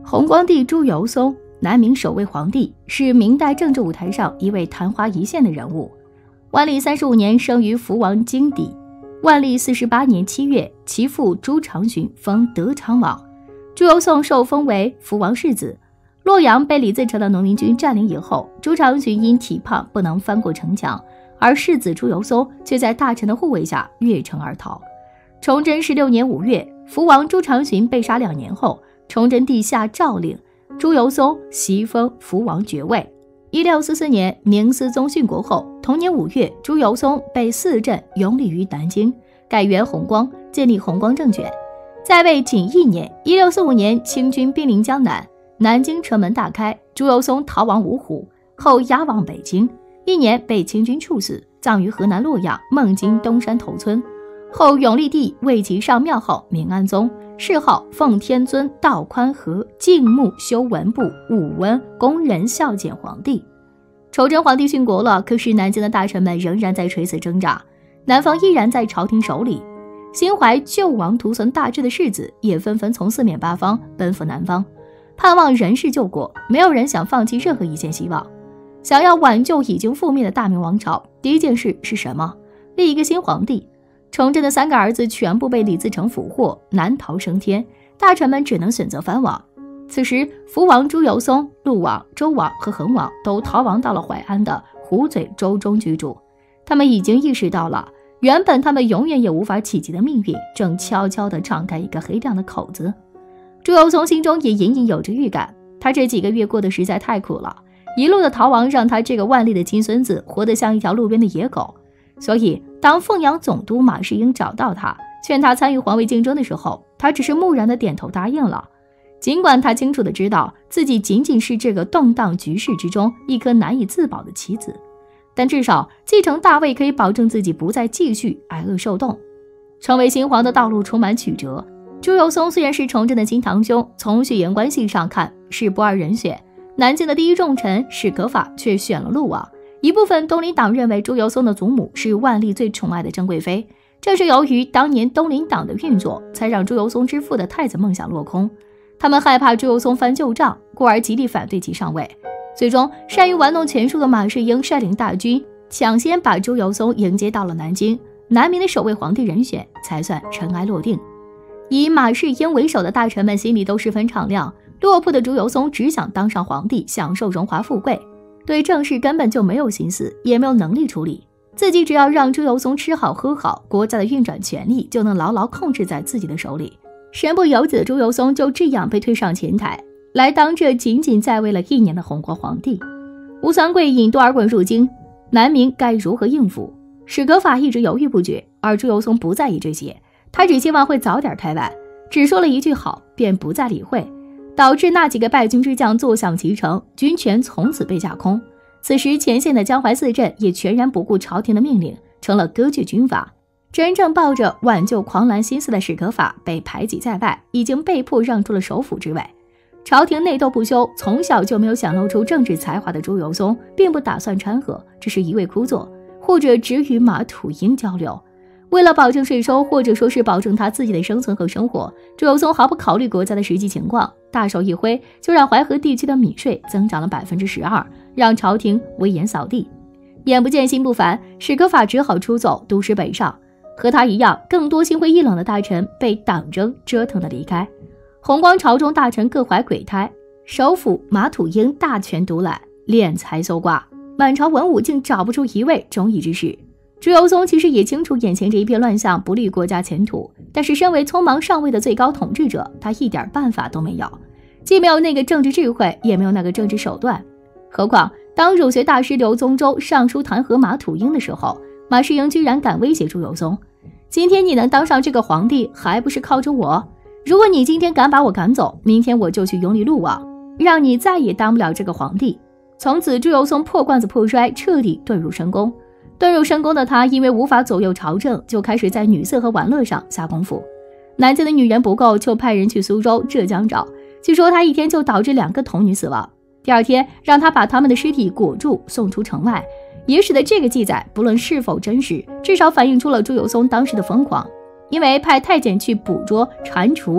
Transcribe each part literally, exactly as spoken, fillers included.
弘光帝朱由崧，南明首位皇帝，是明代政治舞台上一位昙花一现的人物。万历三十五年生于福王京邸，万历四十八年七月，其父朱常洵封德昌王，朱由崧受封为福王世子。洛阳被李自成的农民军占领以后，朱常洵因体胖不能翻过城墙，而世子朱由崧却在大臣的护卫下越城而逃。崇祯十六年五月，福王朱常洵被杀两年后，崇祯帝下诏令朱由崧袭封福王爵位。一六四四年，明思宗殉国后，同年五月，朱由崧被四镇拥立于南京，改元弘光，建立弘光政权。在位仅一年，一六四五年，清军兵临江南，南京城门大开，朱由崧逃往芜湖，后押往北京，一年被清军处死，葬于河南洛阳孟津东山头村。后永历帝为其上庙号明安宗，谥号奉天尊道宽和敬穆修文部武温工人孝简皇帝。崇祯皇帝殉国了，可是南京的大臣们仍然在垂死挣扎，南方依然在朝廷手里。心怀救亡图存大志的士子也纷纷从四面八方奔赴南方，盼望人世救国，没有人想放弃任何一线希望。想要挽救已经覆灭的大明王朝，第一件事是什么？立一个新皇帝。崇祯的三个儿子全部被李自成俘获，难逃升天，大臣们只能选择藩王。此时福王朱由崧、陆王、周王和恒王都逃亡到了淮安的虎嘴州中居住。他们已经意识到了原本他们永远也无法企及的命运正悄悄地敞开一个黑亮的口子。朱由崧心中也隐隐有着预感，他这几个月过得实在太苦了，一路的逃亡让他这个万历的亲孙子活得像一条路边的野狗。所以当凤阳总督马士英找到他，劝他参与皇位竞争的时候，他只是木然地点头答应了。尽管他清楚地知道自己仅仅是这个动荡局势之中一颗难以自保的棋子，但至少继承大位可以保证自己不再继续挨饿受冻。成为新皇的道路充满曲折，朱由崧虽然是崇祯的亲堂兄，从血缘关系上看是不二人选，南京的第一重臣史可法却选了陆王。一部分东林党认为朱由崧的祖母是万历最宠爱的珍贵妃，正是由于当年东林党的运作，才让朱由崧之父的太子梦想落空。他们害怕朱由崧翻旧账，故而极力反对其上位。最终善于玩弄权术的马士英率领大军抢先把朱由崧迎接到了南京，南明的首位皇帝人选才算尘埃落定。以马士英为首的大臣们心里都十分敞亮，落魄的朱由崧只想当上皇帝，享受荣华富贵，对政事根本就没有心思，也没有能力处理。自己只要让朱由崧吃好喝好，国家的运转权力就能牢牢控制在自己的手里。身不由己的朱由崧就这样被推上前台，来当这仅仅在位了一年的弘光皇帝。吴三桂引多尔衮入京，南明该如何应付？史可法一直犹豫不决，而朱由崧不在意这些，他只希望会早点开完，只说了一句好，便不再理会，导致那几个败军之将坐享其成，军权从此被架空。此时前线的江淮四镇也全然不顾朝廷的命令，成了割据军阀。真正抱着挽救狂澜心思的史可法被排挤在外，已经被迫让出了首辅之位。朝廷内斗不休，从小就没有显露出政治才华的朱由崧并不打算掺和，只是一味枯坐，或者只与马土英交流。为了保证税收，或者说是保证他自己的生存和生活，朱由崧毫不考虑国家的实际情况，大手一挥就让淮河地区的米税增长了 百分之十二， 让朝廷威严扫地。眼不见心不烦，史可法只好出走，督师北上。和他一样，更多心灰意冷的大臣被党争折腾的离开。弘光朝中大臣各怀鬼胎，首辅马土英大权独揽，敛财搜刮，满朝文武竟找不出一位忠义之士。朱由崧其实也清楚眼前这一片乱象不利国家前途，但是身为匆忙上位的最高统治者，他一点办法都没有，既没有那个政治智慧，也没有那个政治手段。何况当儒学大师刘宗周上书弹劾马土英的时候，马士英居然敢威胁朱由崧，今天你能当上这个皇帝，还不是靠着我？如果你今天敢把我赶走，明天我就去拥立陆王，让你再也当不了这个皇帝。从此朱由崧破罐子破摔，彻底遁入深宫。遁入深宫的他，因为无法左右朝政，就开始在女色和玩乐上下功夫。南京的女人不够，就派人去苏州、浙江找，据说他一天就导致两个童女死亡。第二天让他把他们的尸体裹住送出城外，也使得这个记载不论是否真实，至少反映出了朱由崧当时的疯狂。因为派太监去捕捉、蟾蜍，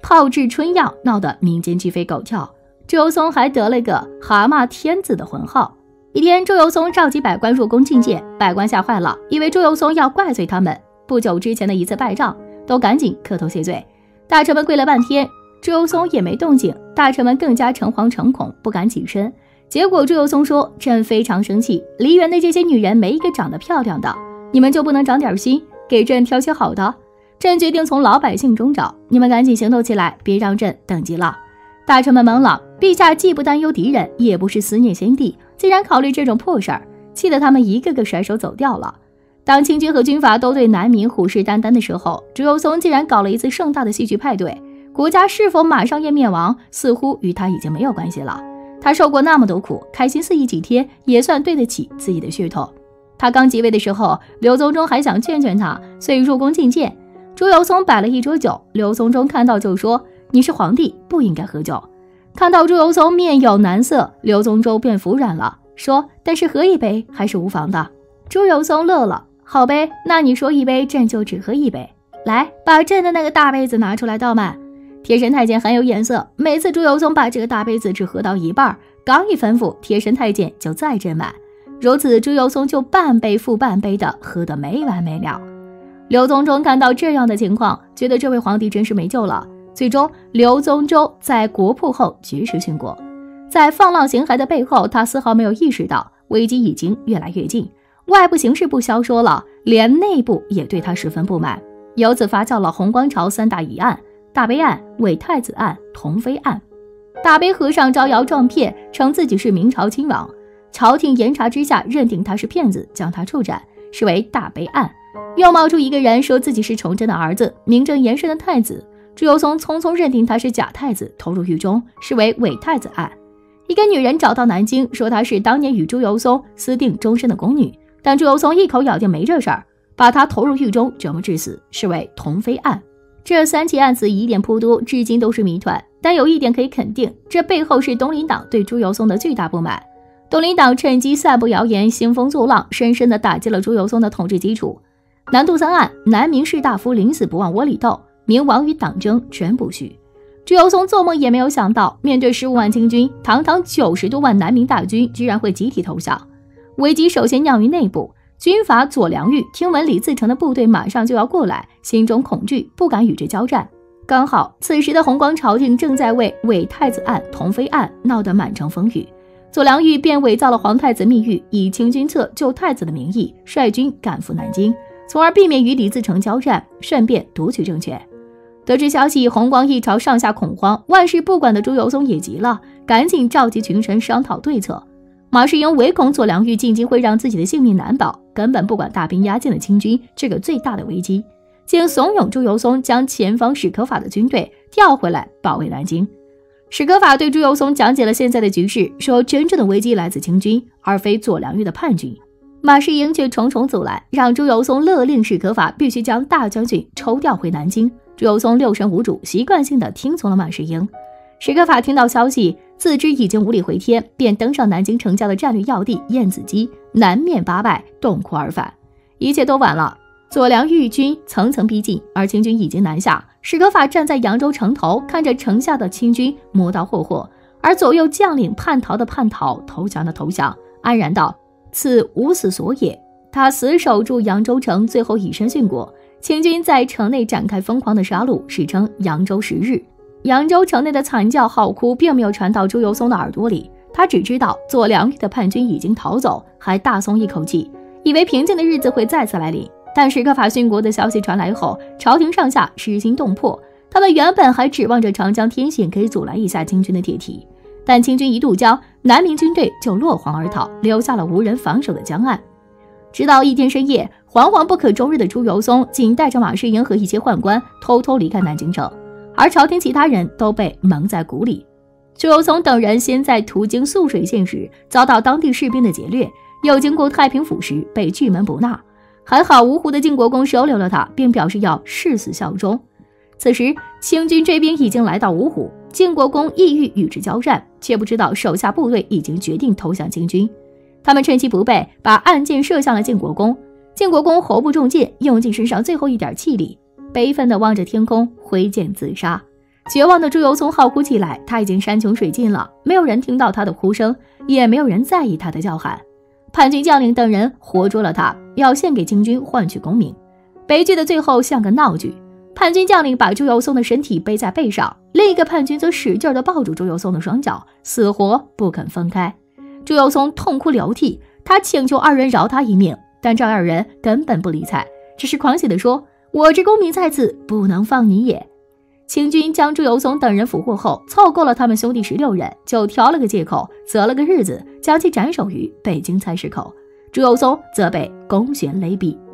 炮制春药闹得民间鸡飞狗跳，周游松还得了个蛤蟆天子的浑号。一天，周游松召集百官入宫觐见，百官吓坏了，以为周游松要怪罪他们不久之前的一次败仗，都赶紧磕头谢罪。大臣们跪了半天，周游松也没动静，大臣们更加诚惶诚恐，不敢起身。结果周游松说：“朕非常生气，梨园的这些女人没一个长得漂亮的，你们就不能长点心，给朕挑些好的？朕决定从老百姓中找，你们赶紧行动起来，别让朕等急了。”大臣们懵了，陛下既不担忧敌人，也不是思念先帝，竟然考虑这种破事儿，气得他们一个个甩手走掉了。当清军和军阀都对南明虎视眈眈的时候，周游松竟然搞了一次盛大的戏剧派对。国家是否马上要灭亡，似乎与他已经没有关系了。他受过那么多苦，开心肆意几天，也算对得起自己的血统。他刚即位的时候，刘宗忠还想劝劝他，遂入宫觐见。周游松摆了一桌酒，刘宗忠看到就说：“你是皇帝，不应该喝酒。”看到周游松面有难色，刘宗忠便服软了，说：“但是喝一杯还是无妨的。”周游松乐了：“好呗，那你说一杯，朕就只喝一杯。来，把朕的那个大杯子拿出来倒满。”贴身太监很有眼色，每次周游松把这个大杯子只喝到一半，刚一吩咐，贴身太监就再斟满，如此周游松就半杯复半杯的喝得没完没了。刘宗忠看到这样的情况，觉得这位皇帝真是没救了。最终，刘宗忠在国破后绝食殉国。在放浪形骸的背后，他丝毫没有意识到危机已经越来越近。外部形势不消说了，连内部也对他十分不满，由此发酵了洪光朝三大疑案：大悲案、伪太子案、同妃案。大悲和尚招摇撞骗，称自己是明朝亲王，朝廷严查之下认定他是骗子，将他处斩，视为大悲案。又冒出一个人说自己是崇祯的儿子，名正言顺的太子，周游松匆匆认定他是假太子，投入狱中，视为伪太子案。一个女人找到南京，说她是当年与周游松私定终身的宫女，但周游松一口咬定没这事儿，把她投入狱中折磨致死，视为同妃案。这三起案子疑点颇多，至今都是谜团，但有一点可以肯定，这背后是东林党对周游松的巨大不满。东林党趁机散布谣言，兴风作浪，深深地打击了周游松的统治基础。南渡三案，南明士大夫临死不忘窝里斗，明亡与党争全不虚。周游松做梦也没有想到，面对十五万清军，堂堂九十多万南明大军居然会集体投降。危机首先酿于内部，军阀左良玉听闻李自成的部队马上就要过来，心中恐惧，不敢与之交战。刚好此时的洪光朝廷正在为伪太子案、同妃案闹得满城风雨，左良玉便伪造了皇太子密谕，以清君侧救太子的名义，率军赶赴南京，从而避免与李自成交战，顺便夺取政权。得知消息，洪光一朝上下恐慌，万事不管的周游松也急了，赶紧召集群臣商讨对策。马士英唯恐左良玉进京会让自己的性命难保，根本不管大兵压境的清军这个最大的危机，竟怂恿周游松将前方史可法的军队调回来保卫南京。史可法对周游松讲解了现在的局势，说真正的危机来自清军，而非左良玉的叛军。马士英却重重阻拦，让周游松勒令史可法必须将大将军抽调回南京。周游松六神无主，习惯性的听从了马士英。史可法听到消息，自知已经无力回天，便登上南京城郊的战略要地燕子矶，南面八拜，洞窟而返。一切都晚了，左良玉军层层逼近，而清军已经南下。史可法站在扬州城头，看着城下的清军磨刀霍霍，而左右将领叛逃的叛逃，投降的投降，安然道：“此吾死所也。”他死守住扬州城，最后以身殉国。清军在城内展开疯狂的杀戮，史称扬州十日。扬州城内的惨叫号哭并没有传到周游松的耳朵里，他只知道左良玉的叛军已经逃走，还大松一口气，以为平静的日子会再次来临。但史可法殉国的消息传来后，朝廷上下失心动魄，他们原本还指望着长江天险可以阻拦一下清军的铁蹄，但清军一渡江，南明军队就落荒而逃，留下了无人防守的江岸。直到一天深夜，惶惶不可终日的周游松仅带着马士英和一些宦官偷偷离开南京城，而朝廷其他人都被蒙在鼓里。周游松等人先在途经涑水县时遭到当地士兵的劫掠，又经过太平府时被拒门不纳，还好芜湖的晋国公收留了他，并表示要誓死效忠。此时清军追兵已经来到芜湖，晋国公意欲与之交战，却不知道手下部队已经决定投降清军。他们趁其不备，把暗箭射向了晋国公。晋国公喉不中箭，用尽身上最后一点气力，悲愤地望着天空，挥剑自杀。 绝望的朱由崧号哭起来，他已经山穷水尽了，没有人听到他的哭声，也没有人在意他的叫喊。叛军将领等人活捉了他，要献给清军换取功名。悲剧的最后像个闹剧，叛军将领把朱由崧的身体背在背上，另一个叛军则使劲地抱住朱由崧的双脚，死活不肯分开。朱由崧痛哭流涕，他请求二人饶他一命，但这二人根本不理睬，只是狂喜地说：“我之功名在此，不能放你也。”清军将朱由崧等人俘获后，凑够了他们兄弟十六人，就挑了个借口，择了个日子，将其斩首于北京菜市口。朱由崧则被公选勒毙。